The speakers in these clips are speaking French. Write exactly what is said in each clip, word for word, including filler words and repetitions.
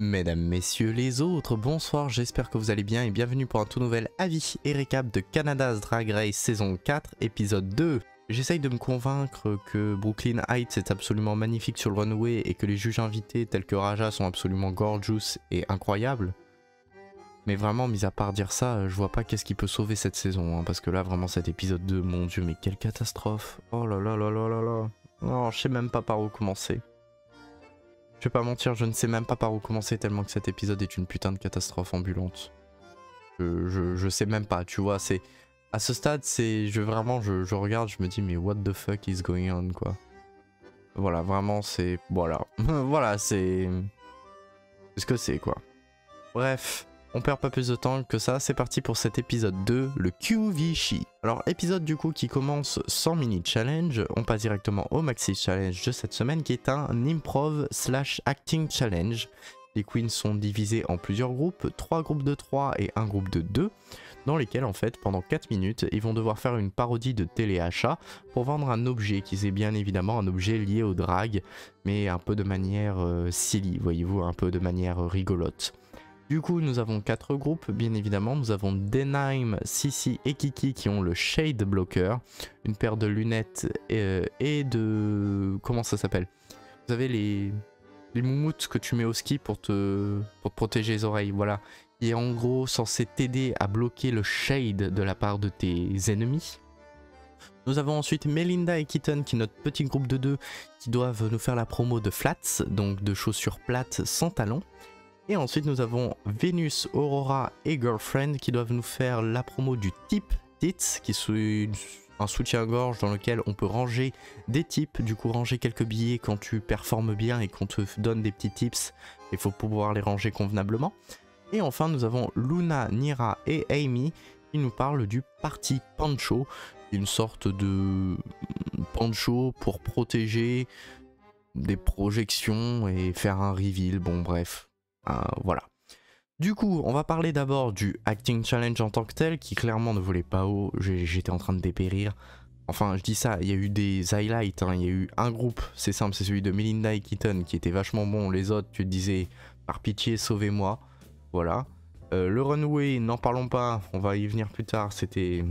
Mesdames, messieurs les autres, bonsoir, j'espère que vous allez bien et bienvenue pour un tout nouvel avis et récap de Canada's Drag Race saison quatre, épisode deux. J'essaye de me convaincre que Brooklyn Heights est absolument magnifique sur le runway et que les juges invités tels que Raja sont absolument gorgeous et incroyables. Mais vraiment, mis à part dire ça, je vois pas qu'est-ce qui peut sauver cette saison, hein, parce que là, vraiment, cet épisode deux, mon dieu, mais quelle catastrophe. Oh là là là là là là. Non, je sais même pas par où commencer. Je vais pas mentir, je ne sais même pas par où commencer tellement que cet épisode est une putain de catastrophe ambulante. Je, je, je sais même pas, tu vois, c'est... À ce stade, c'est... Je vraiment, je, je regarde, je me dis, mais what the fuck is going on, quoi. Voilà, vraiment, c'est... Voilà. Voilà, c'est... C'est ce que c'est, quoi. Bref, on perd pas plus de temps que ça, c'est parti pour cet épisode deux, le Q V She. Alors, épisode du coup qui commence sans mini challenge, on passe directement au maxi challenge de cette semaine qui est un improv slash acting challenge. Les queens sont divisées en plusieurs groupes, trois groupes de trois et un groupe de deux, dans lesquels en fait pendant quatre minutes ils vont devoir faire une parodie de téléachat pour vendre un objet qui est bien évidemment un objet lié au drag, mais un peu de manière euh, silly, voyez-vous, un peu de manière rigolote. Du coup, nous avons quatre groupes, bien évidemment. Nous avons Denime, Sissi et Kiki qui ont le Shade Blocker, une paire de lunettes et, et de... Comment ça s'appelle? Vous avez les... les moumoutes que tu mets au ski pour te... pour te protéger les oreilles, voilà. Qui est en gros censé t'aider à bloquer le shade de la part de tes ennemis. Nous avons ensuite Melinda et Kitten qui est notre petit groupe de deux qui doivent nous faire la promo de flats, donc de chaussures plates sans talons. Et ensuite nous avons Venus, Aurora et Girlfriend qui doivent nous faire la promo du Tip Tits, qui est un soutien-gorge dans lequel on peut ranger des tips, du coup ranger quelques billets quand tu performes bien et qu'on te donne des petits tips, il faut pouvoir les ranger convenablement. Et enfin nous avons Luna, Nira et Amy qui nous parlent du Party Pancho, une sorte de pancho pour protéger des projections et faire un reveal, bon bref. Euh, voilà. Du coup, on va parler d'abord du Acting Challenge en tant que tel, qui clairement ne volait pas haut, j'étais en train de dépérir. Enfin, je dis ça, il y a eu des highlights, hein. Il y a eu un groupe, c'est simple, c'est celui de Melinda et Kitten, qui était vachement bon. Les autres, tu te disais, par pitié, sauvez-moi. Voilà. Euh, le runway, n'en parlons pas, on va y venir plus tard, c'était...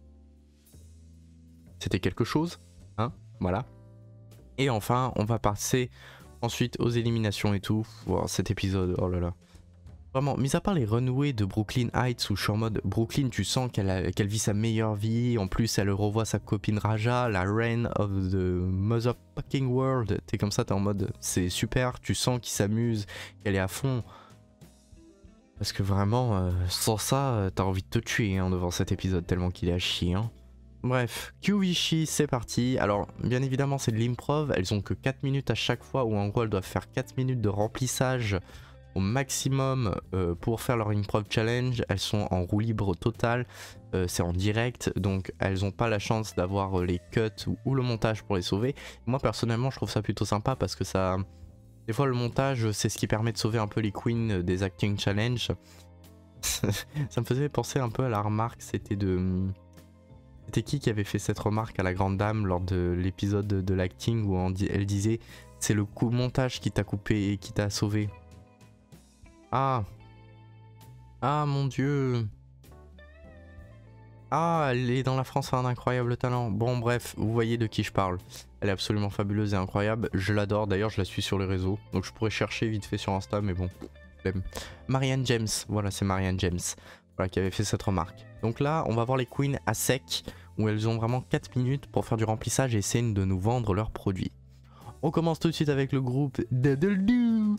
C'était quelque chose, hein, voilà. Et enfin, on va passer... Ensuite aux éliminations et tout, wow, cet épisode, oh là là. Vraiment, mis à part les runways de Brooklyn Heights où je suis en mode Brooklyn, tu sens qu'elle qu'elle vit sa meilleure vie, en plus elle revoit sa copine Raja, la reine of the motherfucking world, t'es comme ça, t'es en mode c'est super, tu sens qu'il s'amuse, qu'elle est à fond. Parce que vraiment, euh, sans ça, t'as envie de te tuer hein, devant cet épisode tellement qu'il est à chier. Hein. Bref, Q V She, c'est parti. Alors, bien évidemment, c'est de l'improv. Elles ont que quatre minutes à chaque fois, où en gros, elles doivent faire quatre minutes de remplissage au maximum euh, pour faire leur improv challenge. Elles sont en roue libre totale, euh, c'est en direct, donc elles n'ont pas la chance d'avoir les cuts ou, ou le montage pour les sauver. Moi, personnellement, je trouve ça plutôt sympa parce que ça... Des fois, le montage, c'est ce qui permet de sauver un peu les queens des acting challenge. Ça me faisait penser un peu à la remarque, c'était de... C'était qui qui avait fait cette remarque à la grande dame lors de l'épisode de, de l'acting où on, elle disait c'est le coup montage qui t'a coupé et qui t'a sauvé. Ah. Ah mon dieu. Ah, elle est dans la France, a un incroyable talent. Bon bref, vous voyez de qui je parle. Elle est absolument fabuleuse et incroyable. Je l'adore, d'ailleurs je la suis sur les réseaux. Donc je pourrais chercher vite fait sur Insta, mais bon. Marianne James, voilà c'est Marianne James. Voilà, qui avait fait cette remarque. Donc là, on va voir les queens à sec, où elles ont vraiment quatre minutes pour faire du remplissage et essayer de nous vendre leurs produits. On commence tout de suite avec le groupe Daddle-Doo.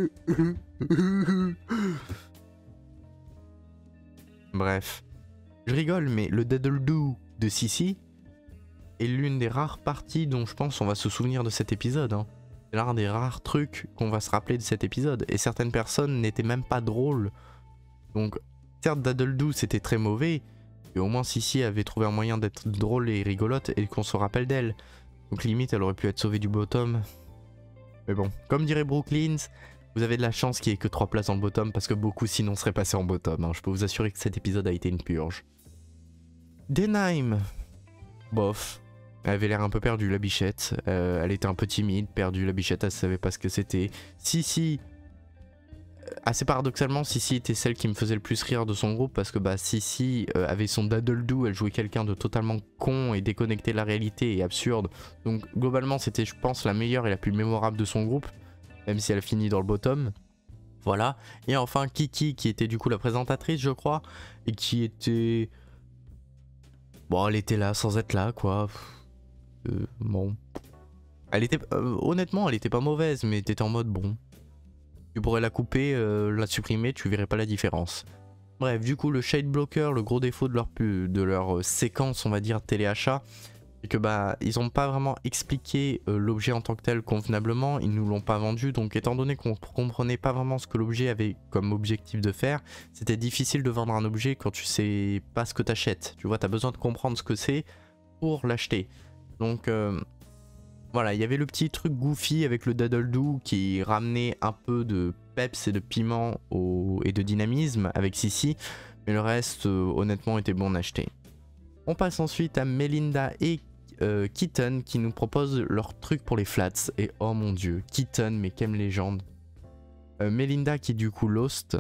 Bref, je rigole, mais le Daddle-Doo de Sissi est l'une des rares parties dont je pense on va se souvenir de cet épisode. Hein. C'est l'un des rares trucs qu'on va se rappeler de cet épisode. Et certaines personnes n'étaient même pas drôles. Donc... Certes, Daddle-Doo c'était très mauvais, mais au moins Sissi avait trouvé un moyen d'être drôle et rigolote et qu'on se rappelle d'elle. Donc limite elle aurait pu être sauvée du bottom. Mais bon, comme dirait Brooklyn, vous avez de la chance qu'il n'y ait que trois places dans le bottom parce que beaucoup sinon seraient passés en bottom. Hein. Je peux vous assurer que cet épisode a été une purge. Denime, bof. Elle avait l'air un peu perdue la bichette. Euh, elle était un peu timide, perdue la bichette, elle savait pas ce que c'était. Sissi. assez paradoxalement, Sissi était celle qui me faisait le plus rire de son groupe parce que bah, Sissi euh, avait son daddle-do, elle jouait quelqu'un de totalement con et déconnecté de la réalité et absurde. Donc globalement c'était je pense la meilleure et la plus mémorable de son groupe, même si elle finit dans le bottom. Voilà. Et enfin Kiki qui était du coup la présentatrice je crois, et qui était... Bon elle était là sans être là quoi. Euh, bon... Elle était... Euh, honnêtement elle était pas mauvaise mais t'étais en mode bon... Tu pourrais la couper, euh, la supprimer, tu verrais pas la différence. Bref, du coup, le shade blocker, le gros défaut de leur, de leur euh, séquence, on va dire, téléachat, c'est que bah, ils ont pas vraiment expliqué euh, l'objet en tant que tel convenablement, ils nous l'ont pas vendu, donc étant donné qu'on comprenait pas vraiment ce que l'objet avait comme objectif de faire, c'était difficile de vendre un objet quand tu sais pas ce que t'achètes. Tu vois, t'as besoin de comprendre ce que c'est pour l'acheter. Donc... Euh, Voilà, il y avait le petit truc goofy avec le daddle-do qui ramenait un peu de peps et de piment au... et de dynamisme avec Sissi, mais le reste, euh, honnêtement, était bon à acheter. On passe ensuite à Melinda et euh, Kitten qui nous proposent leur truc pour les flats. Et oh mon dieu, Kitten, mais quelle légende. Euh, Melinda qui du coup Lost,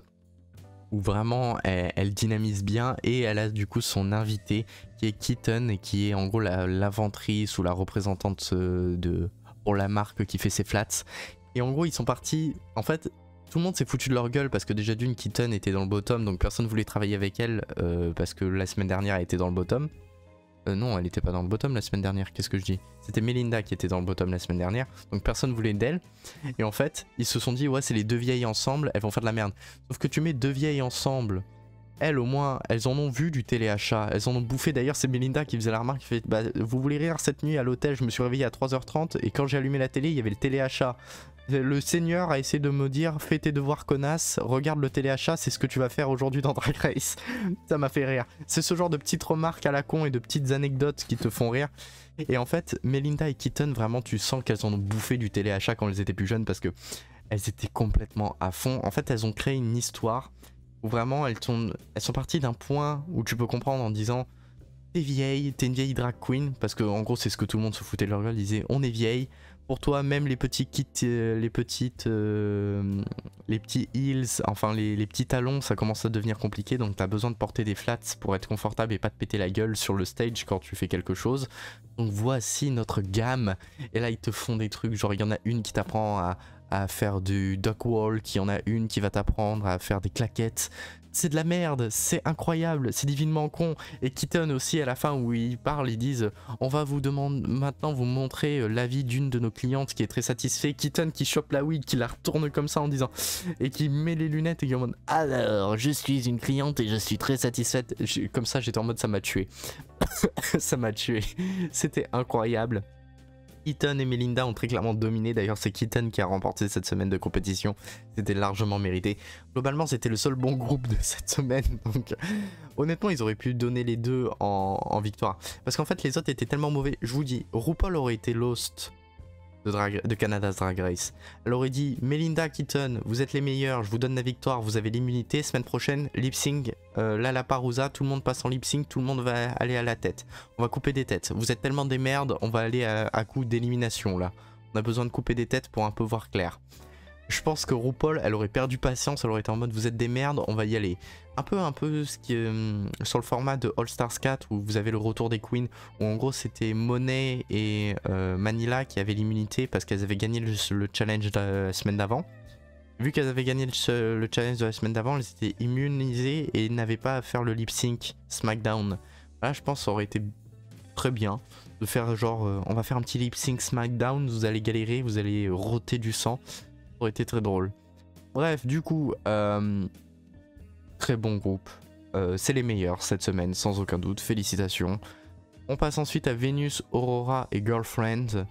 où vraiment elle, elle dynamise bien, et elle a du coup son invité qui est Kitten et qui est en gros l'inventrice ou la représentante de, pour la marque qui fait ses flats. Et en gros ils sont partis, en fait tout le monde s'est foutu de leur gueule parce que déjà d'une Kitten était dans le bottom donc personne voulait travailler avec elle euh, parce que la semaine dernière elle était dans le bottom. Euh, non, elle était pas dans le bottom la semaine dernière, qu'est-ce que je dis? C'était Melinda qui était dans le bottom la semaine dernière, donc personne voulait d'elle. Et en fait, ils se sont dit, ouais, c'est les deux vieilles ensemble, elles vont faire de la merde. Sauf que tu mets deux vieilles ensemble, elles au moins, elles en ont vu du téléachat, elles en ont bouffé. D'ailleurs, c'est Melinda qui faisait la remarque, qui fait, bah, vous voulez rire, cette nuit à l'hôtel, je me suis réveillé à trois heures trente, et quand j'ai allumé la télé, il y avait le téléachat. Le seigneur a essayé de me dire, fais tes devoirs connasse, regarde le téléachat, c'est ce que tu vas faire aujourd'hui dans Drag Race. Ça m'a fait rire. C'est ce genre de petites remarques à la con et de petites anecdotes qui te font rire. Et en fait, Melinda et Kitten, vraiment tu sens qu'elles en ont bouffé du téléachat quand elles étaient plus jeunes parce que elles étaient complètement à fond. En fait, elles ont créé une histoire où vraiment elles, elles sont parties d'un point où tu peux comprendre en disant t'es vieille, t'es une vieille drag queen, parce que en gros c'est ce que tout le monde se foutait de leur gueule, disait on est vieille. Pour toi, même les petits kits, euh, les petites, euh, les petits heels, enfin les, les petits talons, ça commence à devenir compliqué. Donc t'as besoin de porter des flats pour être confortable et pas te péter la gueule sur le stage quand tu fais quelque chose. Donc voici notre gamme. Et là ils te font des trucs, genre il y en a une qui t'apprend à, à faire du duck walk, il y en a une qui va t'apprendre à faire des claquettes. C'est de la merde, c'est incroyable, c'est divinement con. Et Kitten aussi à la fin où ils parlent, ils disent on va vous demander maintenant vous montrer l'avis d'une de nos clientes qui est très satisfaite. Kitten qui chope la wig, qui la retourne comme ça en disant et qui met les lunettes et qui est en mode alors je suis une cliente et je suis très satisfaite. Comme ça j'étais en mode ça m'a tué. Ça m'a tué. C'était incroyable. Kitten et Melinda ont très clairement dominé, d'ailleurs c'est Kitten qui a remporté cette semaine de compétition, c'était largement mérité. Globalement c'était le seul bon groupe de cette semaine, donc honnêtement ils auraient pu donner les deux en, en victoire. Parce qu'en fait les autres étaient tellement mauvais, je vous dis, RuPaul aurait été Lost de, drag, de Canada's Drag Race. Elle aurait dit Melinda, Kitten, vous êtes les meilleurs, je vous donne la victoire, vous avez l'immunité, semaine prochaine, lip sync, euh, Lollapalooza, tout le monde passe en lip sync, tout le monde va aller à la tête. On va couper des têtes, vous êtes tellement des merdes, on va aller à, à coup d'élimination là. On a besoin de couper des têtes pour un peu voir clair. Je pense que RuPaul, elle aurait perdu patience, elle aurait été en mode vous êtes des merdes, on va y aller. Un peu un peu ce qui euh, sur le format de All Stars quatre où vous avez le retour des queens, où en gros c'était Monet et euh, Manila qui avaient l'immunité parce qu'elles avaient gagné le, le challenge de la semaine d'avant. Vu qu'elles avaient gagné le, le challenge de la semaine d'avant, elles étaient immunisées et n'avaient pas à faire le lip sync SmackDown. Là je pense que ça aurait été très bien de faire genre euh, on va faire un petit lip sync SmackDown, vous allez galérer, vous allez roter du sang. Ça aurait été très drôle. Bref, du coup, euh, très bon groupe. Euh, c'est les meilleurs cette semaine, sans aucun doute. Félicitations. On passe ensuite à Venus, Aurora et Girlfriend.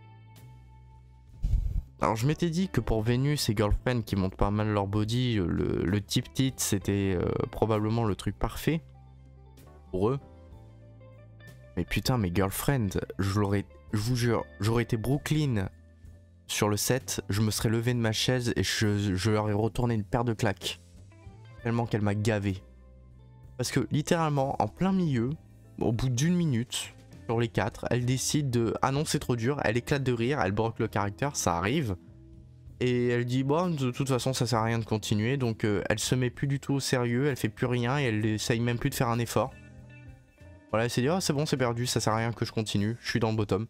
Alors, je m'étais dit que pour Venus et Girlfriend qui montent pas mal leur body, le, le tip tit c'était euh, probablement le truc parfait pour eux. Mais putain, mes Girlfriend, je l'aurais, je vous jure, j'aurais été Brooklyn. Sur le set, je me serais levé de ma chaise et je, je leur ai retourné une paire de claques. Tellement qu'elle m'a gavé. Parce que littéralement, en plein milieu, au bout d'une minute, sur les quatre, elle décide de... Ah non, c'est trop dur, elle éclate de rire, elle broque le caractère, ça arrive. Et elle dit bon, de toute façon ça sert à rien de continuer, donc euh, elle se met plus du tout au sérieux, elle fait plus rien et elle essaye même plus de faire un effort. Voilà, elle s'est dit oh c'est bon, c'est perdu, ça sert à rien que je continue, je suis dans le bottom.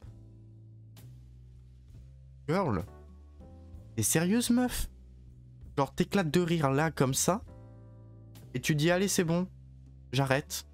Girl, t'es sérieuse meuf? Genre t'éclates de rire là comme ça et tu dis allez c'est bon, j'arrête.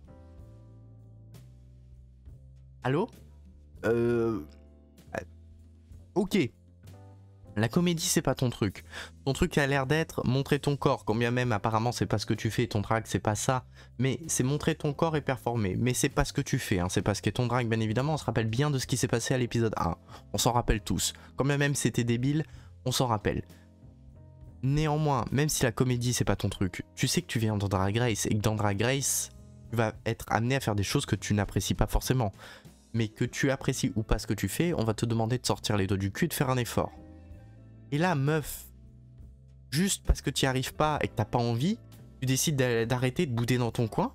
Allô? Euh... Ok. La comédie c'est pas ton truc. Ton truc a l'air d'être montrer ton corps, quand bien même apparemment c'est pas ce que tu fais, ton drag c'est pas ça, mais c'est montrer ton corps et performer, mais c'est pas ce que tu fais, hein. C'est pas ce qu'est ton drag bien évidemment, on se rappelle bien de ce qui s'est passé à l'épisode un, on s'en rappelle tous, quand bien même c'était débile, on s'en rappelle. Néanmoins, même si la comédie c'est pas ton truc, tu sais que tu viens dans Drag Race et que dans Drag Race, tu vas être amené à faire des choses que tu n'apprécies pas forcément, mais que tu apprécies ou pas ce que tu fais, on va te demander de sortir les doigts du cul, de faire un effort. Et là, meuf, juste parce que tu n'y arrives pas et que t'as pas envie, tu décides d'arrêter de bouder dans ton coin.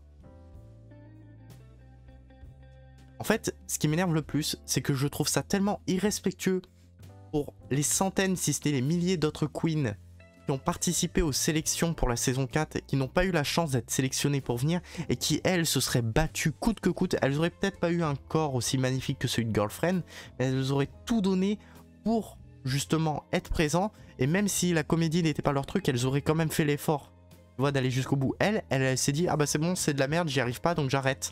En fait, ce qui m'énerve le plus, c'est que je trouve ça tellement irrespectueux pour les centaines, si ce n'est les milliers d'autres queens qui ont participé aux sélections pour la saison quatre et qui n'ont pas eu la chance d'être sélectionnées pour venir et qui, elles, se seraient battues coûte que coûte. Elles auraient peut-être pas eu un corps aussi magnifique que celui de Girlfriend, mais elles auraient tout donné pour justement être présents, et même si la comédie n'était pas leur truc, elles auraient quand même fait l'effort, tu vois, d'aller jusqu'au bout. Elle, elle, elle s'est dit ah bah c'est bon, c'est de la merde, j'y arrive pas donc j'arrête.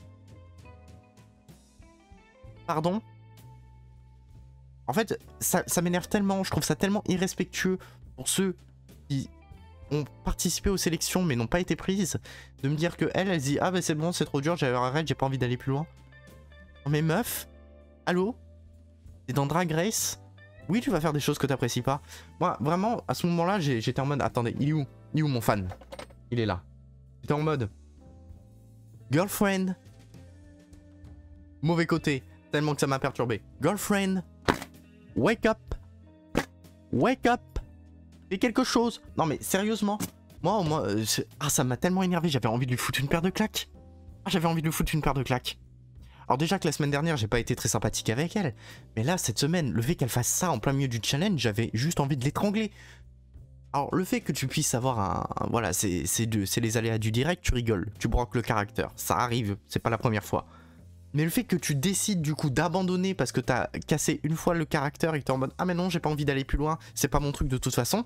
Pardon? En fait, ça, ça m'énerve tellement, je trouve ça tellement irrespectueux pour ceux qui ont participé aux sélections mais n'ont pas été prises, de me dire que elle, elle se dit ah bah c'est bon, c'est trop dur, j'arrête, j'ai pas envie d'aller plus loin. Non mais meuf, allô? T'es dans Drag Race? Oui, tu vas faire des choses que t'apprécies pas. Moi, vraiment, à ce moment-là, j'étais en mode... Attendez, il est où? Il est où mon fan? Il est là. J'étais en mode... Girlfriend. Mauvais côté. Tellement que ça m'a perturbé. Girlfriend. Wake up. Wake up. Fais quelque chose. Non mais, sérieusement. Moi, moi... Euh, ah, ça m'a tellement énervé. J'avais envie de lui foutre une paire de claques. Ah, j'avais envie de lui foutre une paire de claques. Alors déjà que la semaine dernière, j'ai pas été très sympathique avec elle, mais là, cette semaine, le fait qu'elle fasse ça en plein milieu du challenge, j'avais juste envie de l'étrangler. Alors le fait que tu puisses avoir un... un voilà, c'est les aléas du direct, tu rigoles, tu broques le caractère, ça arrive, c'est pas la première fois. Mais le fait que tu décides du coup d'abandonner parce que t'as cassé une fois le caractère et que t'es en mode « Ah mais non, j'ai pas envie d'aller plus loin, c'est pas mon truc de toute façon. »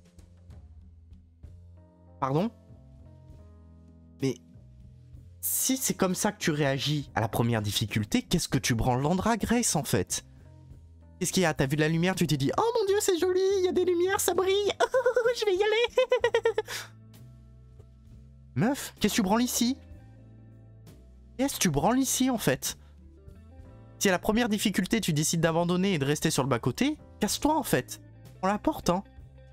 Pardon? Mais... si c'est comme ça que tu réagis à la première difficulté, qu'est-ce que tu branles dans Drag Race en fait? Qu'est-ce qu'il y a? T'as vu la lumière, tu t'es dit « Oh mon dieu, c'est joli, il y a des lumières, ça brille, je vais y aller !» Meuf, qu'est-ce que tu branles ici? Qu'est-ce que tu branles ici en fait? Si à la première difficulté, tu décides d'abandonner et de rester sur le bas-côté, casse-toi en fait. On la porte, hein.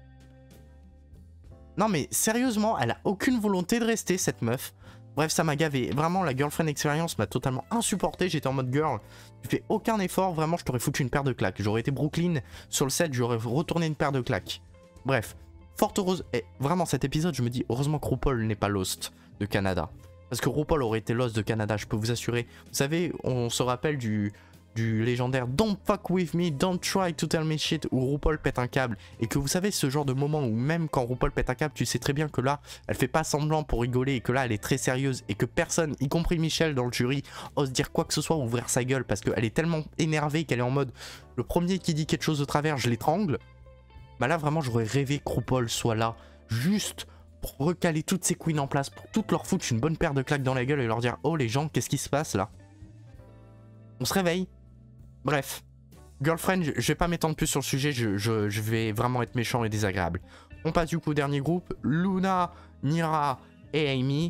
Non mais sérieusement, elle a aucune volonté de rester cette meuf. Bref, ça m'a gavé. Vraiment, la girlfriend expérience m'a totalement insupporté. J'étais en mode girl, tu fais aucun effort. Vraiment, je t'aurais foutu une paire de claques. J'aurais été Brooklyn sur le set, j'aurais retourné une paire de claques. Bref, fort heureuse. Et vraiment, cet épisode, je me dis, heureusement que RuPaul n'est pas Lost de Canada. Parce que RuPaul aurait été Lost de Canada, je peux vous assurer. Vous savez, on se rappelle du... du légendaire Don't fuck with me, don't try to tell me shit, où RuPaul pète un câble, et que vous savez ce genre de moment où même quand RuPaul pète un câble, tu sais très bien que là elle fait pas semblant pour rigoler et que là elle est très sérieuse et que personne, y compris Michel dans le jury, ose dire quoi que ce soit ou ouvrir sa gueule parce qu'elle est tellement énervée qu'elle est en mode le premier qui dit quelque chose de travers je l'étrangle. Bah là vraiment j'aurais rêvé que RuPaul soit là juste pour recaler toutes ces queens en place, pour toutes leur foutre une bonne paire de claques dans la gueule et leur dire oh les gens qu'est-ce qui se passe là? On se réveille. Bref, Girlfriend, je, je vais pas m'étendre plus sur le sujet, je, je, je vais vraiment être méchant et désagréable. On passe du coup au dernier groupe, Luna, Nira et Amy.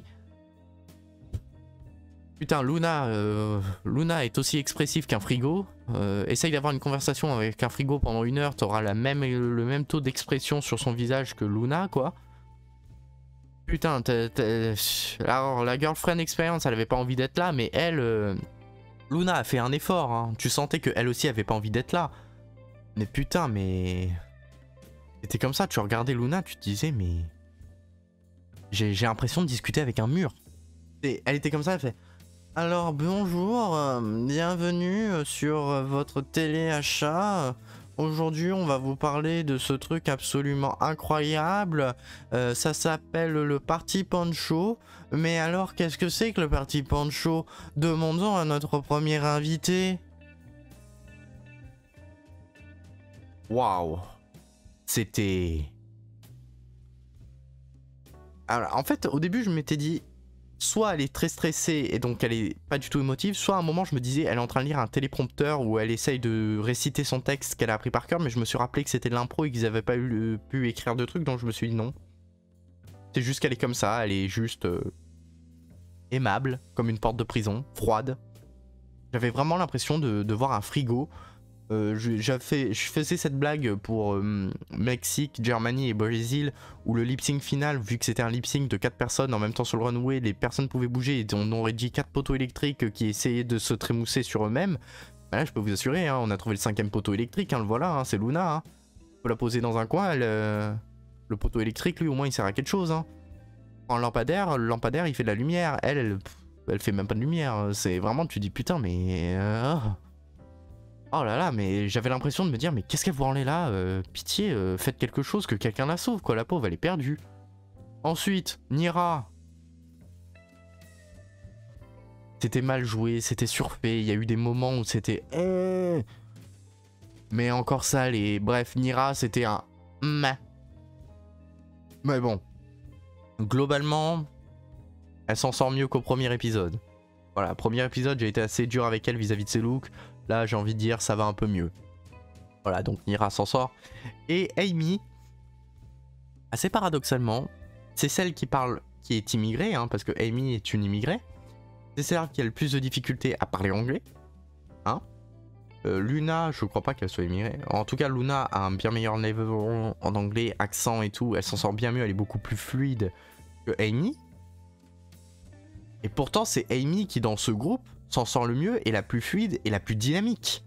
Putain, Luna, euh, Luna est aussi expressive qu'un frigo. Euh, essaye d'avoir une conversation avec un frigo pendant une heure, t'auras la même, le même taux d'expression sur son visage que Luna, quoi. Putain, t t alors la Girlfriend expérience, elle avait pas envie d'être là, mais elle... Euh... Luna a fait un effort, hein. Tu sentais qu'elle aussi avait pas envie d'être là. Mais putain, mais... C'était comme ça, tu regardais Luna, tu te disais, mais... J'ai l'impression de discuter avec un mur. Et elle était comme ça, elle fait... Alors bonjour, euh, bienvenue sur votre téléachat. Aujourd'hui, on va vous parler de ce truc absolument incroyable. Euh, ça s'appelle le Party Poncho. Mais alors, qu'est-ce que c'est que le Party Poncho? Demandons à notre premier invité. Waouh! C'était... Alors, en fait, au début, je m'étais dit... Soit elle est très stressée et donc elle est pas du tout émotive, soit à un moment je me disais elle est en train de lire un téléprompteur où elle essaye de réciter son texte qu'elle a appris par cœur, mais je me suis rappelé que c'était de l'impro et qu'ils avaient pas eu le, pu écrire de trucs, donc je me suis dit non. C'est juste qu'elle est comme ça, elle est juste euh, aimable, comme une porte de prison, froide. J'avais vraiment l'impression de, de voir un frigo. Euh, je, fait, je faisais cette blague pour euh, Mexique, Germany et Brésil où le lip sync final, vu que c'était un lip sync de quatre personnes en même temps sur le runway, les personnes pouvaient bouger et on aurait dit quatre poteaux électriques qui essayaient de se trémousser sur eux-mêmes. Bah là je peux vous assurer, hein, on a trouvé le cinquième poteau électrique, hein, le voilà, hein, c'est Luna. Hein. On peut la poser dans un coin, elle, euh, le poteau électrique lui au moins il sert à quelque chose. Hein. En lampadaire, le lampadaire il fait de la lumière, elle, elle, pff, elle fait même pas de lumière, c'est vraiment, tu dis putain mais... Euh, oh. Oh là là, mais j'avais l'impression de me dire, mais qu'est-ce qu'elle vous en est là euh, Pitié, euh, faites quelque chose, que quelqu'un la sauve, quoi, la pauvre, elle est perdue. Ensuite, Nira. C'était mal joué, c'était surfait, il y a eu des moments où c'était... Euh... Mais encore ça, les... Bref, Nira, c'était un... Mais bon. Globalement, elle s'en sort mieux qu'au premier épisode. Voilà, premier épisode, j'ai été assez dur avec elle vis-à-vis de ses looks. Là, j'ai envie de dire, ça va un peu mieux. Voilà, donc Nira s'en sort. Et Amy, assez paradoxalement, c'est celle qui parle, qui est immigrée, hein, parce que Amy est une immigrée. C'est celle qui a le plus de difficultés à parler anglais. Hein. Euh, Luna, je crois pas qu'elle soit immigrée. En tout cas, Luna a un bien meilleur niveau en anglais, accent et tout. Elle s'en sort bien mieux, elle est beaucoup plus fluide que Amy. Et pourtant, c'est Amy qui, dans ce groupe, s'en sort le mieux, et la plus fluide et la plus dynamique.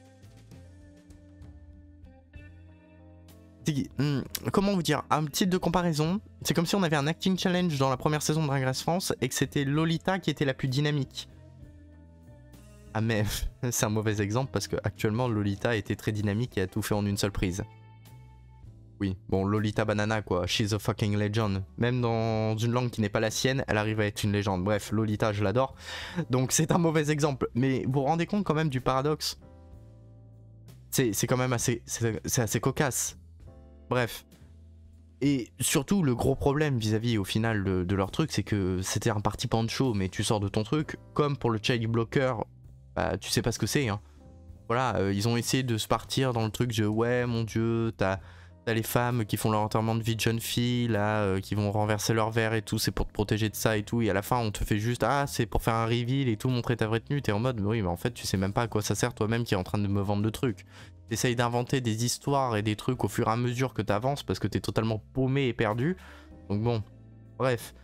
Hum, comment vous dire, un titre de comparaison, c'est comme si on avait un acting challenge dans la première saison de Drag Race France et que c'était Lolita qui était la plus dynamique. Ah mais c'est un mauvais exemple parce que actuellement Lolita était très dynamique et a tout fait en une seule prise. Oui, bon, Lolita Banana quoi, she's a fucking legend. Même dans une langue qui n'est pas la sienne, elle arrive à être une légende. Bref, Lolita, je l'adore. Donc c'est un mauvais exemple. Mais vous vous rendez compte quand même du paradoxe? C'est quand même assez, c'est assez cocasse. Bref. Et surtout, le gros problème vis-à-vis au final de, de leur truc, c'est que c'était un party poncho, mais tu sors de ton truc. Comme pour le child blocker, bah, tu sais pas ce que c'est. Hein. Voilà, euh, ils ont essayé de se partir dans le truc de ouais, mon dieu, t'as... T'as les femmes qui font leur enterrement de vie de jeune fille, là, euh, qui vont renverser leur verre et tout, c'est pour te protéger de ça et tout, et à la fin on te fait juste, ah c'est pour faire un reveal et tout, montrer ta vraie tenue, t'es en mode, oui mais en fait tu sais même pas à quoi ça sert toi-même qui est en train de me vendre le truc. T'essayes d'inventer des histoires et des trucs au fur et à mesure que t'avances parce que t'es totalement paumé et perdu, donc bon, bref.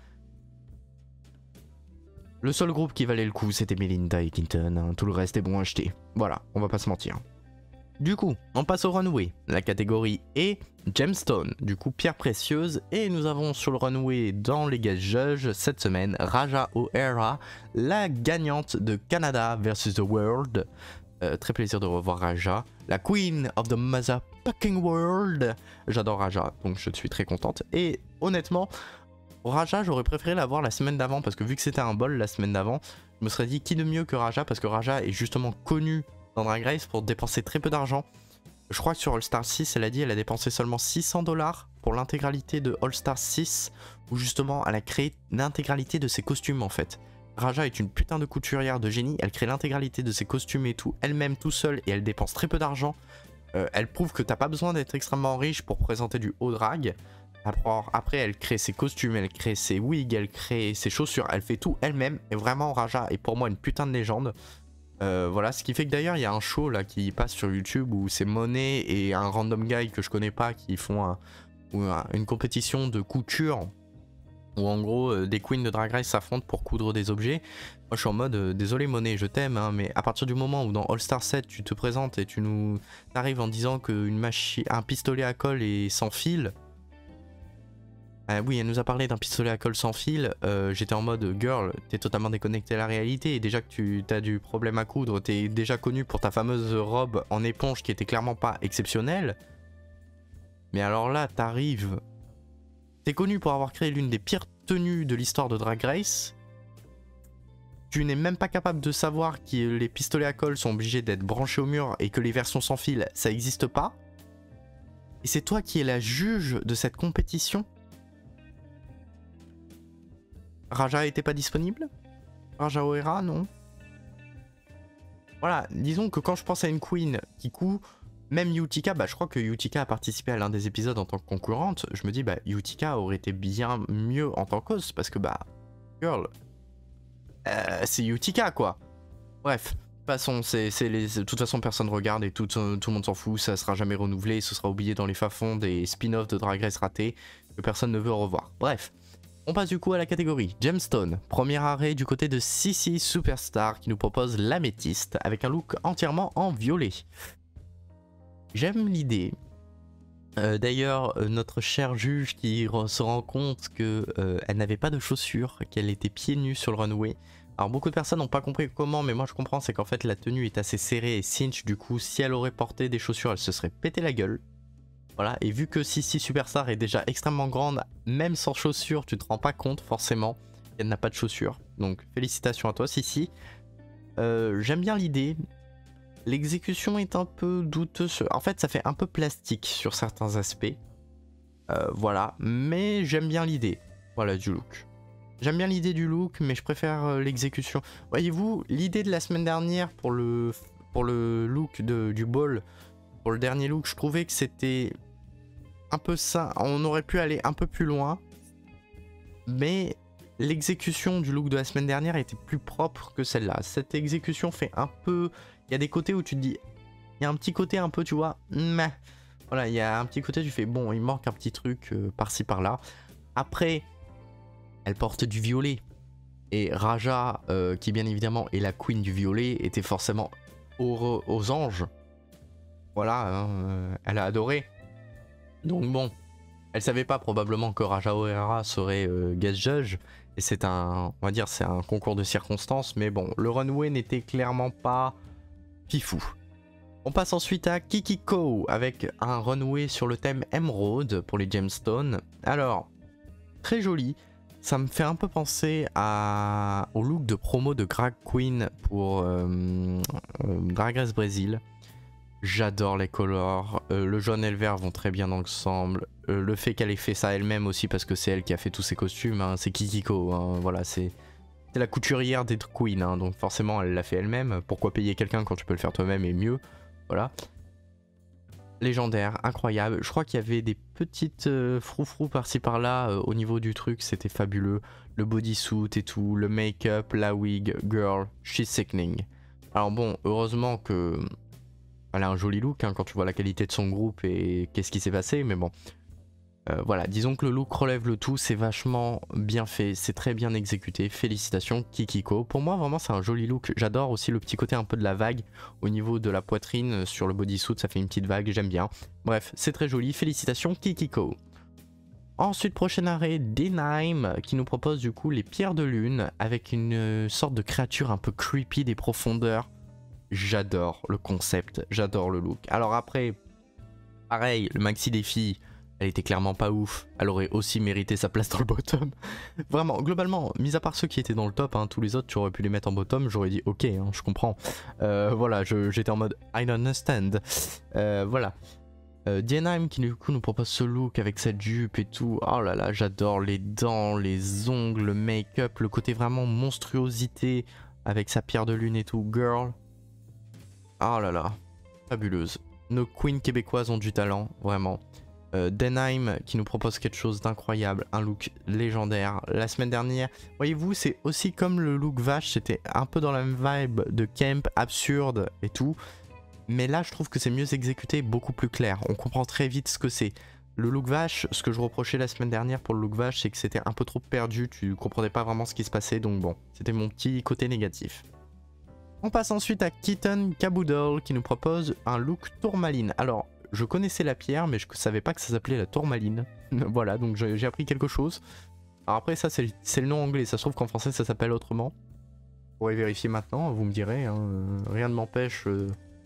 Le seul groupe qui valait le coup c'était Melinda et Quinton, hein. Tout le reste est bon à acheter, voilà, on va pas se mentir. Du coup, on passe au runway. La catégorie est Gemstone, du coup pierre précieuse. Et nous avons sur le runway dans les guest judges cette semaine Raja O'Hara, la gagnante de Canada versus the World. Euh, très plaisir de revoir Raja, la Queen of the motherfucking world. J'adore Raja, donc je suis très contente. Et honnêtement, Raja, j'aurais préféré la voir la semaine d'avant parce que vu que c'était un bol la semaine d'avant, je me serais dit qui de mieux que Raja parce que Raja est justement connu dans Drag Race pour dépenser très peu d'argent. Je crois que sur All Star six, elle a dit elle a dépensé seulement six cents dollars pour l'intégralité de All Star six, où justement elle a créé l'intégralité de ses costumes en fait. Raja est une putain de couturière de génie, elle crée l'intégralité de ses costumes et tout, elle-même tout seule, et elle dépense très peu d'argent. Euh, elle prouve que t'as pas besoin d'être extrêmement riche pour présenter du haut drag. Après, elle crée ses costumes, elle crée ses wigs, elle crée ses chaussures, elle fait tout elle-même, et vraiment Raja est pour moi une putain de légende. Euh, voilà, ce qui fait que d'ailleurs il y a un show là qui passe sur YouTube où c'est Monet et un random guy que je connais pas qui font un, un, une compétition de couture où en gros euh, des queens de Drag Race s'affrontent pour coudre des objets. Moi je suis en mode euh, désolé Monet, je t'aime, hein, mais à partir du moment où dans All Star sept tu te présentes et tu nous arrives en disant qu'un pistolet à colle est sans fil, Euh, oui, elle nous a parlé d'un pistolet à colle sans fil. Euh, J'étais en mode girl, t'es totalement déconnecté à la réalité. Et déjà que tu as du problème à coudre, t'es déjà connu pour ta fameuse robe en éponge qui était clairement pas exceptionnelle. Mais alors là, t'arrives. T'es connu pour avoir créé l'une des pires tenues de l'histoire de Drag Race. Tu n'es même pas capable de savoir que les pistolets à colle sont obligés d'être branchés au mur et que les versions sans fil, ça n'existe pas. Et c'est toi qui es la juge de cette compétition. Raja était pas disponible? Raja O'Hara, non? Voilà, disons que quand je pense à une queen qui coud, même Utica, bah je crois que Utica a participé à l'un des épisodes en tant que concurrente, je me dis bah Utica aurait été bien mieux en tant qu'host parce que bah, girl, euh, c'est Utica quoi. Bref, de toute façon, c'est, c'est les... de toute façon personne regarde et tout, tout le monde s'en fout, ça sera jamais renouvelé, ce sera oublié dans les fafonds des spin-offs de Drag Race ratés que personne ne veut revoir. Bref. On passe du coup à la catégorie Gemstone. Premier arrêt du côté de Sissi Superstar qui nous propose l'améthyste avec un look entièrement en violet. J'aime l'idée. Euh, D'ailleurs, euh, notre cher juge qui se rend compte qu'elle euh, n'avait pas de chaussures, qu'elle était pieds nus sur le runway. Alors beaucoup de personnes n'ont pas compris comment, mais moi je comprends, c'est qu'en fait la tenue est assez serrée et cinch, du coup si elle aurait porté des chaussures, elle se serait pété la gueule. Voilà, et vu que Sissi Superstar est déjà extrêmement grande, même sans chaussures, tu te rends pas compte forcément qu'elle n'a pas de chaussures. Donc félicitations à toi Sissi. Euh, J'aime bien l'idée. L'exécution est un peu douteuse. En fait, ça fait un peu plastique sur certains aspects. Euh, voilà, mais j'aime bien l'idée. Voilà, du look. J'aime bien l'idée du look, mais je préfère l'exécution. Voyez-vous, l'idée de la semaine dernière pour le, pour le look de, du ball, pour le dernier look, je trouvais que c'était un peu ça. On aurait pu aller un peu plus loin, mais l'exécution du look de la semaine dernière était plus propre que celle-là. Cette exécution fait un peu... Il y a des côtés où tu te dis... Il y a un petit côté un peu, tu vois... Meh. Voilà, il y a un petit côté, tu fais... Bon, il manque un petit truc euh, par-ci, par-là. Après, elle porte du violet. Et Raja, euh, qui bien évidemment est la queen du violet, était forcément aux, aux anges. Voilà, hein, euh, elle a adoré. Donc bon, elle savait pas probablement que Raja O'Hara serait euh, guest judge. Et c'est un, on va dire, c'est un concours de circonstances. Mais bon, le runway n'était clairement pas fifou. On passe ensuite à Kikiko avec un runway sur le thème Emerald pour les Gemstones. Alors, très joli. Ça me fait un peu penser à, au look de promo de Drag Queen pour euh, euh, Drag Race Brésil. J'adore les colors, euh, le jaune et le vert vont très bien ensemble. Euh, le fait qu'elle ait fait ça elle-même aussi, parce que c'est elle qui a fait tous ses costumes, hein, c'est Kikiko, hein, voilà, c'est la couturière des queens, hein, donc forcément elle l'a fait elle-même. Pourquoi payer quelqu'un quand tu peux le faire toi-même et mieux, voilà. Légendaire, incroyable. Je crois qu'il y avait des petites euh, froufrous par-ci par-là euh, au niveau du truc, c'était fabuleux. Le bodysuit et tout, le make-up, la wig, girl, she's sickening. Alors bon, heureusement que... Elle a un joli look hein, quand tu vois la qualité de son groupe et qu'est-ce qui s'est passé, mais bon. Euh, voilà, disons que le look relève le tout, c'est vachement bien fait, c'est très bien exécuté. Félicitations Kikiko. Pour moi, vraiment, c'est un joli look. J'adore aussi le petit côté un peu de la vague au niveau de la poitrine sur le bodysuit, ça fait une petite vague, j'aime bien. Bref, c'est très joli. Félicitations Kikiko. Ensuite, prochain arrêt, Denheim qui nous propose du coup les pierres de lune avec une sorte de créature un peu creepy des profondeurs. J'adore le concept, j'adore le look. Alors après, pareil, le maxi des filles, elle était clairement pas ouf. Elle aurait aussi mérité sa place dans le bottom. Vraiment, globalement, mis à part ceux qui étaient dans le top, hein, tous les autres, tu aurais pu les mettre en bottom, j'aurais dit ok, hein, je comprends. Euh, voilà, j'étais en mode I don't understand. Euh, voilà. Euh, Denheim qui du coup nous propose ce look avec cette jupe et tout. Oh là là, j'adore les dents, les ongles, le make-up, le côté vraiment monstruosité avec sa pierre de lune et tout. Girl. Oh là là, fabuleuse. Nos queens québécoises ont du talent, vraiment. Euh, Denheim qui nous propose quelque chose d'incroyable, un look légendaire. La semaine dernière, voyez-vous, c'est aussi comme le look vache, c'était un peu dans la même vibe de camp, absurde et tout. Mais là, je trouve que c'est mieux exécuté, beaucoup plus clair. On comprend très vite ce que c'est. Le look vache, ce que je reprochais la semaine dernière pour le look vache, c'est que c'était un peu trop perdu, tu comprenais pas vraiment ce qui se passait, donc bon, c'était mon petit côté négatif. On passe ensuite à Kitten Kaboodle qui nous propose un look tourmaline. Alors, je connaissais la pierre, mais je savais pas que ça s'appelait la tourmaline. Voilà, donc j'ai appris quelque chose. Alors après, ça, c'est le nom anglais. Ça se trouve qu'en français, ça s'appelle autrement. Vous pourrez vérifier maintenant, vous me direz. Hein, euh, rien ne m'empêche euh,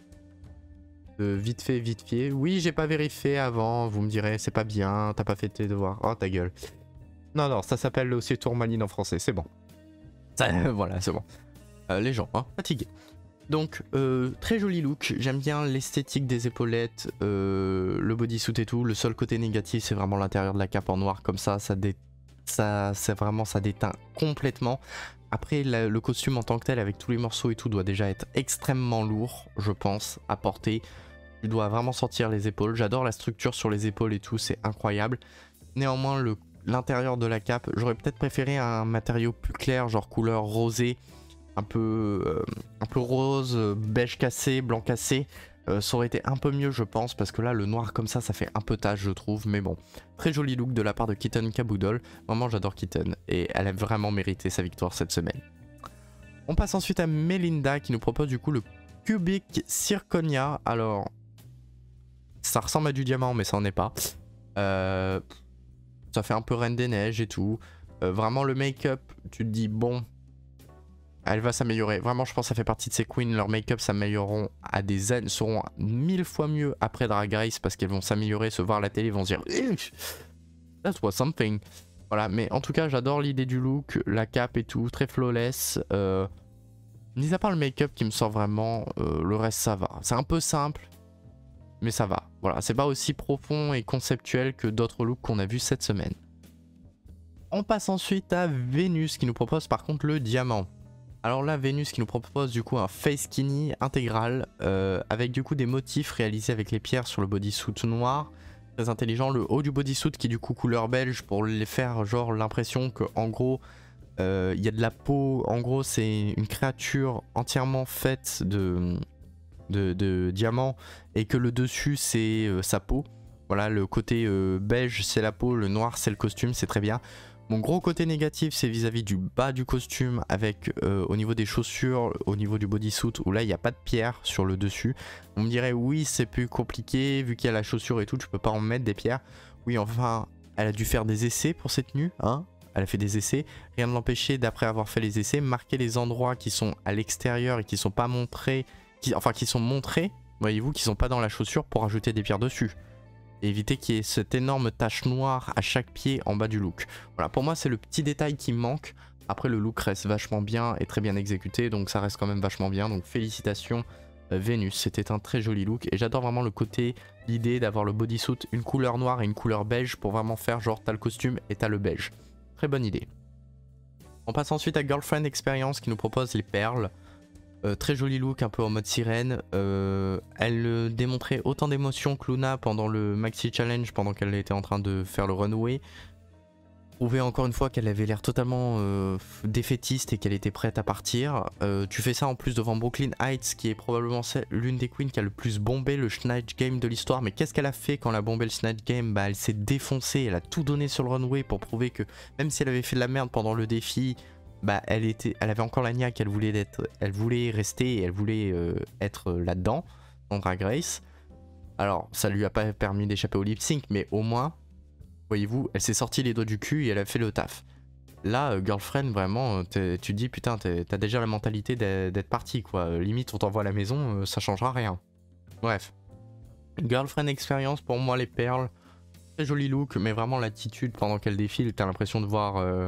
de vite fait, vite fait. Oui, j'ai pas vérifié avant, vous me direz, c'est pas bien, t'as pas fait tes devoirs. Oh, ta gueule. Non, non, ça s'appelle aussi tourmaline en français, c'est bon. Ça, voilà, c'est bon. Euh, les gens, hein, fatigués. Donc, euh, très joli look, j'aime bien l'esthétique des épaulettes, euh, le bodysuit et tout. Le seul côté négatif, c'est vraiment l'intérieur de la cape en noir, comme ça, ça, dé... ça c'est vraiment, ça déteint complètement. Après, la, le costume en tant que tel, avec tous les morceaux et tout, doit déjà être extrêmement lourd, je pense, à porter. Il doit vraiment sortir les épaules. J'adore la structure sur les épaules et tout, c'est incroyable. Néanmoins, le l'intérieur de la cape, j'aurais peut-être préféré un matériau plus clair, genre couleur rosée, un peu, euh, un peu rose, beige cassé, blanc cassé. Euh, ça aurait été un peu mieux, je pense, parce que là, le noir comme ça, ça fait un peu tache, je trouve. Mais bon, très joli look de la part de Kitten Kaboodle. Vraiment, j'adore Kitten et elle a vraiment mérité sa victoire cette semaine. On passe ensuite à Melinda qui nous propose du coup le Cubic Zirconia. Alors, ça ressemble à du diamant, mais ça en est pas. Euh... Ça fait un peu Reine des Neiges et tout. Euh, vraiment le make-up, tu te dis bon, elle va s'améliorer. Vraiment, je pense que ça fait partie de ces queens. Leur make-up s'amélioreront à des années, seront mille fois mieux après Drag Race parce qu'elles vont s'améliorer, se voir à la télé, vont se dire that was something. Voilà, mais en tout cas, j'adore l'idée du look, la cape et tout, très flawless. Euh, mis à part le make-up qui me sort vraiment, euh, le reste ça va. C'est un peu simple, mais ça va. Voilà, c'est pas aussi profond et conceptuel que d'autres looks qu'on a vus cette semaine. On passe ensuite à Vénus qui nous propose par contre le diamant. Alors là, Vénus qui nous propose du coup un face skinny intégral euh, avec du coup des motifs réalisés avec les pierres sur le bodysuit noir. Très intelligent. Le haut du bodysuit qui est du coup couleur belge pour les faire genre l'impression que en gros il euh, y a de la peau. En gros, c'est une créature entièrement faite de... De, de diamant et que le dessus c'est euh, sa peau. Voilà, le côté euh, beige c'est la peau, le noir c'est le costume, c'est très bien. Mon gros côté négatif c'est vis-à-vis du bas du costume avec euh, au niveau des chaussures, au niveau du bodysuit où là il n'y a pas de pierre sur le dessus. On me dirait oui c'est plus compliqué vu qu'il y a la chaussure et tout, tu peux pas en mettre des pierres. Oui enfin elle a dû faire des essais pour cette tenue, hein. Elle a fait des essais, rien ne l'empêchait d'après avoir fait les essais, marquer les endroits qui sont à l'extérieur et qui sont pas montrés. Qui, enfin qui sont montrés, voyez-vous, qui sont pas dans la chaussure pour ajouter des pierres dessus. Et éviter qu'il y ait cette énorme tache noire à chaque pied en bas du look. Voilà, pour moi c'est le petit détail qui me manque. Après le look reste vachement bien et très bien exécuté, donc ça reste quand même vachement bien. Donc félicitations euh, Vénus, c'était un très joli look. Et j'adore vraiment le côté, l'idée d'avoir le bodysuit, une couleur noire et une couleur beige pour vraiment faire genre t'as le costume et t'as le beige. Très bonne idée. On passe ensuite à Girlfriend Experience qui nous propose les perles. Euh, très joli look, un peu en mode sirène. Euh, elle euh, démontrait autant d'émotions que Luna pendant le Maxi Challenge, pendant qu'elle était en train de faire le runway. Prouvait encore une fois qu'elle avait l'air totalement euh, défaitiste et qu'elle était prête à partir. Euh, tu fais ça en plus devant Brooklyn Heights, qui est probablement l'une des queens qui a le plus bombé le Snatch Game de l'histoire. Mais qu'est-ce qu'elle a fait quand elle a bombé le Snatch Game? Bah, elle s'est défoncée, elle a tout donné sur le runway pour prouver que même si elle avait fait de la merde pendant le défi, bah elle était, elle avait encore la niaque, elle voulait être, elle voulait rester, et elle voulait euh, être là-dedans dans Drag Race. Alors ça lui a pas permis d'échapper au lip sync, mais au moins, voyez-vous, elle s'est sortie les doigts du cul et elle a fait le taf. Là, euh, Girlfriend, vraiment, tu te dis putain, t'as déjà la mentalité d'être parti quoi. Limite, on t'envoie à la maison, euh, ça changera rien. Bref, Girlfriend Experience pour moi les perles, très joli look, mais vraiment l'attitude pendant qu'elle défile, t'as l'impression de voir. Euh,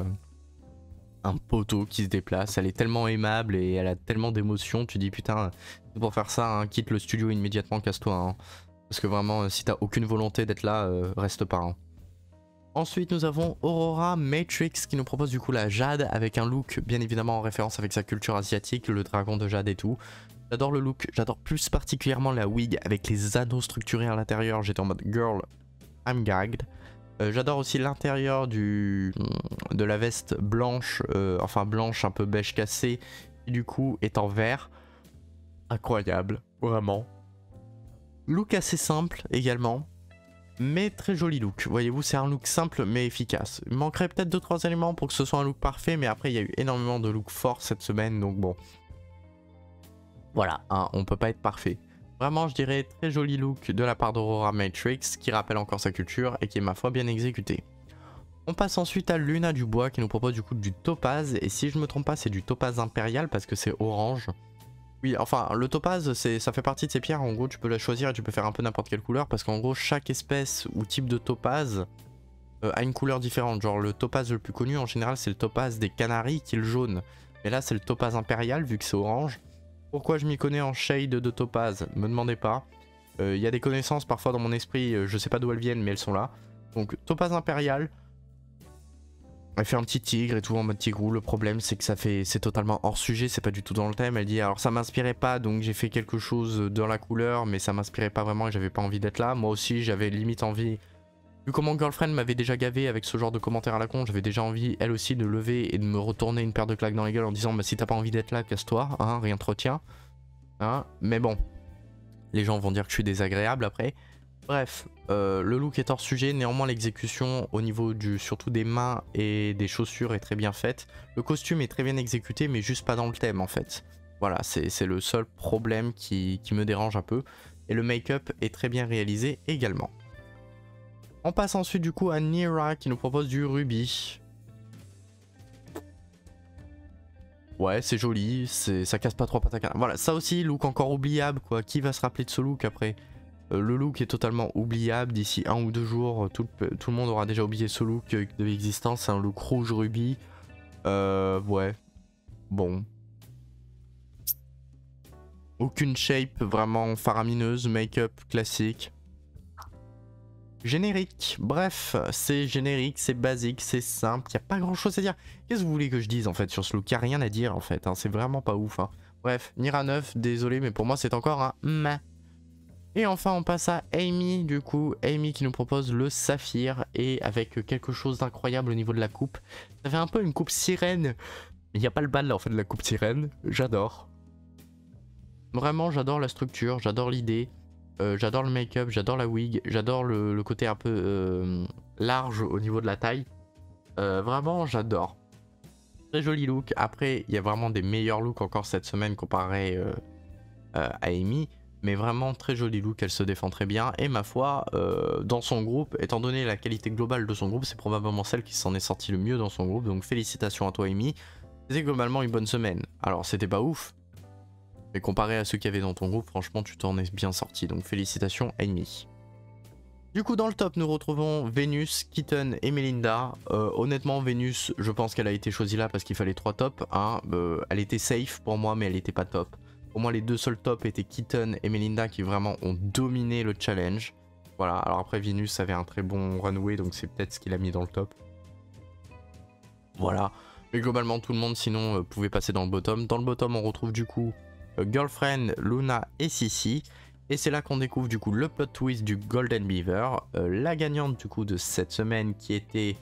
un poteau qui se déplace, elle est tellement aimable et elle a tellement d'émotions, tu dis putain, c'est pour faire ça, hein, quitte le studio immédiatement, casse-toi, hein. Parce que vraiment, si t'as aucune volonté d'être là, euh, reste pas. Hein. Ensuite, nous avons Aurora Matrix qui nous propose du coup la Jade avec un look bien évidemment en référence avec sa culture asiatique, le dragon de Jade et tout. J'adore le look, j'adore plus particulièrement la wig avec les anneaux structurés à l'intérieur, j'étais en mode girl, I'm gagged. Euh, J'adore aussi l'intérieur du de la veste blanche, euh, enfin blanche un peu beige cassé, qui du coup est en vert. Incroyable, vraiment. Look assez simple également, mais très joli look. Voyez-vous, c'est un look simple mais efficace. Il manquerait peut-être deux trois éléments pour que ce soit un look parfait, mais après il y a eu énormément de looks forts cette semaine, donc bon. Voilà, hein, on peut pas être parfait. Vraiment, je dirais très joli look de la part d'Aurora Matrix, qui rappelle encore sa culture et qui est ma foi bien exécuté. On passe ensuite à Luna Dubois qui nous propose du coup du topaz, et si je me trompe pas c'est du topaz impérial parce que c'est orange. Oui, enfin le topaz ça fait partie de ces pierres, en gros tu peux la choisir et tu peux faire un peu n'importe quelle couleur parce qu'en gros chaque espèce ou type de topaz euh, a une couleur différente. Genre le topaz le plus connu en général c'est le topaz des Canaries qui est le jaune, mais là c'est le topaz impérial vu que c'est orange. Pourquoi je m'y connais en shade de topaz, me demandez pas. Il euh, y a des connaissances parfois dans mon esprit, euh, je sais pas d'où elles viennent mais elles sont là. Donc topaz impérial. Elle fait un petit tigre et tout en mode tigrou. Le problème c'est que ça fait, c'est totalement hors sujet, c'est pas du tout dans le thème. Elle dit alors ça m'inspirait pas donc j'ai fait quelque chose dans la couleur mais ça m'inspirait pas vraiment et j'avais pas envie d'être là. Moi aussi j'avais limite envie, vu comment Girlfriend m'avait déjà gavé avec ce genre de commentaires à la con, j'avais déjà envie elle aussi de lever et de me retourner une paire de claques dans les gueules en disant bah si t'as pas envie d'être là casse-toi, hein, rien te retient. Hein, mais bon, les gens vont dire que je suis désagréable après. Bref, euh, le look est hors sujet, néanmoins l'exécution au niveau du surtout des mains et des chaussures est très bien faite. Le costume est très bien exécuté mais juste pas dans le thème en fait. Voilà, c'est le seul problème qui, qui me dérange un peu. Et le make-up est très bien réalisé également. On passe ensuite du coup à Nira qui nous propose du rubis. Ouais, c'est joli, ça casse pas trop pattes à canard. Voilà, ça aussi, look encore oubliable quoi. Qui va se rappeler de ce look après ? Euh, le look est totalement oubliable, d'ici un ou deux jours, tout, tout le monde aura déjà oublié ce look de l'existence, c'est un look rouge rubis. Euh, ouais, bon. Aucune shape vraiment faramineuse, make-up classique. Générique, bref, c'est générique, c'est basique, c'est simple, il n'y a pas grand chose à dire. Qu'est-ce que vous voulez que je dise en fait sur ce look? Il n'y a rien à dire en fait, hein. C'est vraiment pas ouf. Hein. Bref, Nira neuf, désolé, mais pour moi c'est encore un meh. Et enfin on passe à Amy, du coup, Amy qui nous propose le saphir et avec quelque chose d'incroyable au niveau de la coupe. Ça fait un peu une coupe sirène, mais il n'y a pas le bal en fait de la coupe sirène, j'adore. Vraiment j'adore la structure, j'adore l'idée, euh, j'adore le make-up, j'adore la wig, j'adore le, le côté un peu euh, large au niveau de la taille. Euh, vraiment j'adore. Très joli look, après il y a vraiment des meilleurs looks encore cette semaine comparé euh, euh, à Amy. Mais vraiment très joli look, elle se défend très bien. Et ma foi, euh, dans son groupe, étant donné la qualité globale de son groupe, c'est probablement celle qui s'en est sortie le mieux dans son groupe. Donc félicitations à toi Amy. C'était globalement une bonne semaine. Alors c'était pas ouf, mais comparé à ceux qu'il y avait dans ton groupe, franchement tu t'en es bien sorti. Donc félicitations Amy. Du coup dans le top nous retrouvons Vénus, Kitten et Melinda. Euh, honnêtement Vénus, je pense qu'elle a été choisie là parce qu'il fallait trois tops. Hein. Euh, elle était safe pour moi mais elle était pas top. Pour moi les deux seuls tops étaient Kitten et Melinda qui vraiment ont dominé le challenge. Voilà, alors après Venus avait un très bon runway donc c'est peut-être ce qu'il a mis dans le top. Voilà, mais globalement tout le monde sinon euh, pouvait passer dans le bottom. Dans le bottom on retrouve du coup euh, Girlfriend, Luna et Sissi. Et c'est là qu'on découvre du coup le plot twist du Golden Beaver. Euh, la gagnante du coup de cette semaine qui était...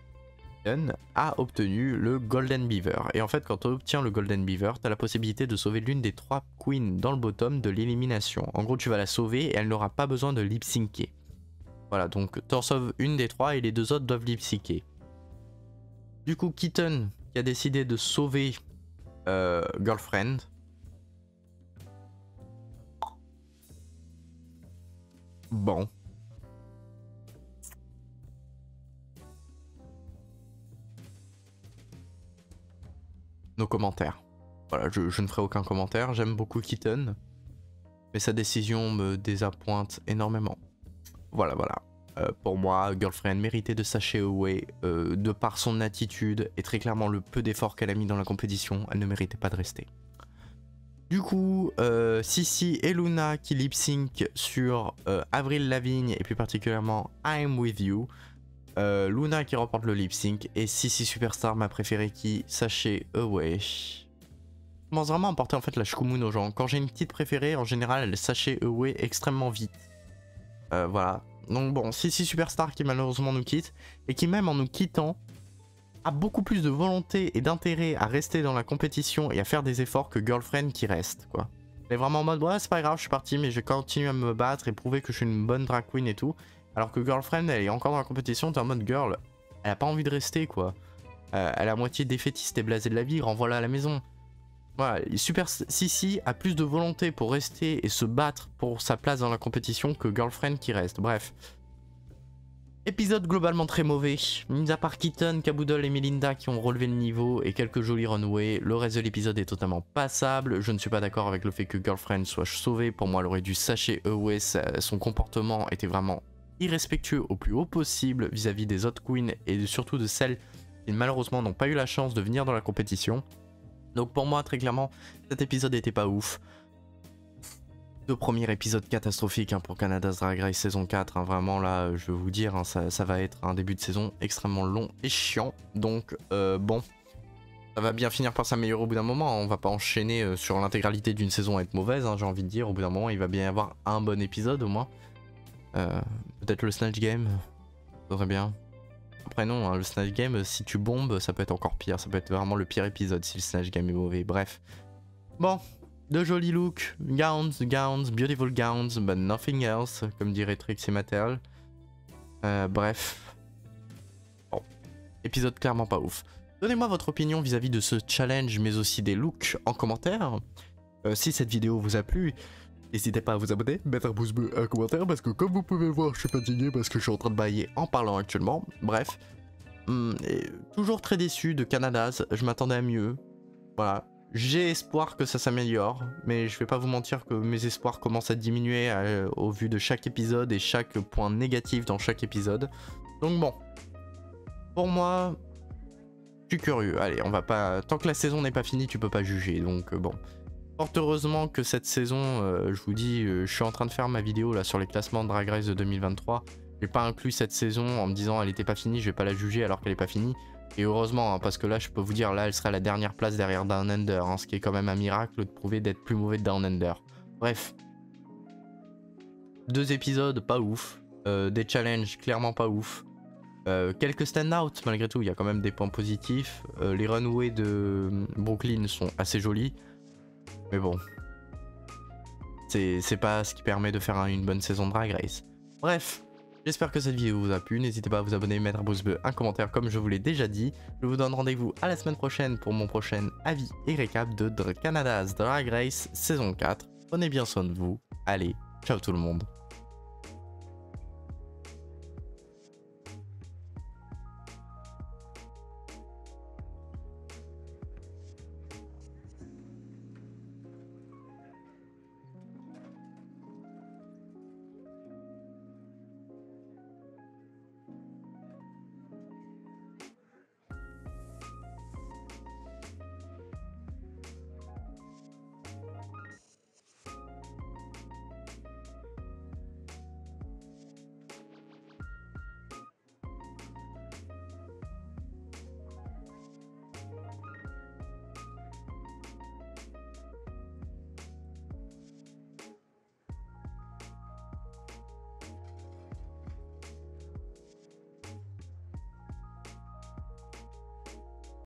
a obtenu le Golden Beaver. Et en fait quand tu obtiens le Golden Beaver, tu as la possibilité de sauver l'une des trois queens dans le bottom de l'élimination. En gros tu vas la sauver et elle n'aura pas besoin de lip-syncer. Voilà, donc tu en sauves une des trois et les deux autres doivent lip-syncer. Du coup Kitten qui a décidé de sauver euh, Girlfriend. Bon. Nos commentaires. Voilà, je, je ne ferai aucun commentaire. J'aime beaucoup Kitten, mais sa décision me désappointe énormément. Voilà, voilà. Euh, pour moi, Girlfriend méritait de sashay away euh, de par son attitude et très clairement le peu d'efforts qu'elle a mis dans la compétition. Elle ne méritait pas de rester. Du coup, euh, Sissi et Luna qui lip sync sur euh, Avril Lavigne et plus particulièrement I'm With You. Euh, Luna qui remporte le lip sync et Sissi Superstar, ma préférée, qui sashay away. Je commence vraiment à porter en fait la shkumun aux gens. Quand j'ai une petite préférée, en général elle sashay away extrêmement vite. Euh, voilà. Donc bon, Sissi Superstar qui malheureusement nous quitte et qui même en nous quittant a beaucoup plus de volonté et d'intérêt à rester dans la compétition et à faire des efforts que Girlfriend qui reste quoi. Elle est vraiment en mode ouais c'est pas grave je suis parti mais je vais continuer à me battre et prouver que je suis une bonne drag queen et tout. Alors que Girlfriend elle est encore dans la compétition, t'es en mode girl, elle a pas envie de rester quoi. Euh, elle est à moitié défaitiste et blasée de la vie, renvoie-la à la maison. Voilà, Super Sissy a plus de volonté pour rester et se battre pour sa place dans la compétition que Girlfriend qui reste. Bref. Épisode globalement très mauvais. Mis à part Kitten, Kaboodle et Melinda qui ont relevé le niveau et quelques jolis runways, le reste de l'épisode est totalement passable. Je ne suis pas d'accord avec le fait que Girlfriend soit sauvée. Pour moi, elle aurait dû sasher away. Son comportement était vraiment irrespectueux au plus haut possible vis-à-vis des autres queens et surtout de celles qui malheureusement n'ont pas eu la chance de venir dans la compétition. Donc pour moi, très clairement, cet épisode n'était pas ouf. Le premier épisode catastrophique hein, pour Canada's Drag Race saison quatre, hein, vraiment là je vais vous dire, hein, ça, ça va être un début de saison extrêmement long et chiant, donc euh, bon, ça va bien finir par s'améliorer au bout d'un moment, hein. On va pas enchaîner euh, sur l'intégralité d'une saison à être mauvaise, hein, j'ai envie de dire, au bout d'un moment il va bien y avoir un bon épisode au moins, euh, peut-être le Snatch Game, ça serait bien. Après non, hein, le Snatch Game, si tu bombes, ça peut être encore pire, ça peut être vraiment le pire épisode si le Snatch Game est mauvais, bref. Bon. De jolis looks, gowns, gowns, beautiful gowns, but nothing else, comme dirait Trixie Mattel. Euh, bref. Bon. Épisode clairement pas ouf. Donnez-moi votre opinion vis-à-vis de ce challenge, mais aussi des looks en commentaire. Euh, si cette vidéo vous a plu, n'hésitez pas à vous abonner, mettre un pouce bleu, un commentaire, parce que comme vous pouvez le voir, je suis fatigué parce que je suis en train de bailler en parlant actuellement. Bref. Hum, et toujours très déçu de Canada's, je m'attendais à mieux. Voilà. J'ai espoir que ça s'améliore, mais je vais pas vous mentir que mes espoirs commencent à diminuer euh, au vu de chaque épisode et chaque point négatif dans chaque épisode. Donc bon, pour moi, je suis curieux. Allez, on va pas. Tant que la saison n'est pas finie, tu peux pas juger. Donc euh, bon, fort heureusement que cette saison, euh, je vous dis, euh, je suis en train de faire ma vidéo là sur les classements de Drag Race de deux mille vingt-trois. J'ai pas inclus cette saison en me disant elle était pas finie, je vais pas la juger alors qu'elle est pas finie. Et heureusement, hein, parce que là, je peux vous dire, là, elle serait à la dernière place derrière Down Under, hein, ce qui est quand même un miracle de prouver d'être plus mauvais de Down Under. Bref. Deux épisodes, pas ouf. Euh, des challenges, clairement pas ouf. Euh, quelques stand-out, malgré tout, il y a quand même des points positifs. Euh, les runways de Brooklyn sont assez jolis. Mais bon. C'est pas ce qui permet de faire un, une bonne saison de Drag Race. Bref. J'espère que cette vidéo vous a plu, n'hésitez pas à vous abonner, mettre un pouce bleu, un commentaire comme je vous l'ai déjà dit. Je vous donne rendez-vous à la semaine prochaine pour mon prochain avis et récap de Canada's Drag Race saison quatre. Prenez bien soin de vous, allez, ciao tout le monde.